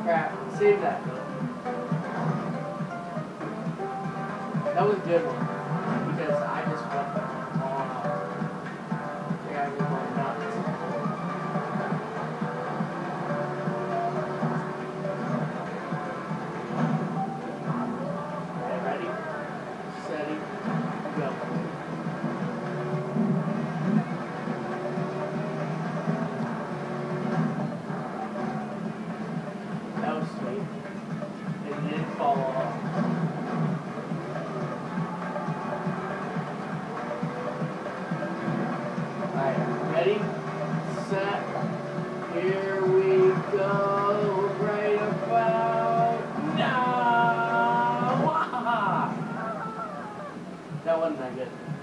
crap. Save that though. That was a good one. Because I just went all out. The guy was going nuts. Okay, ready? Steady. Go. That was sweet. It didn't fall off. Alright, ready? Set. Here we go. Right about now. That wasn't that good.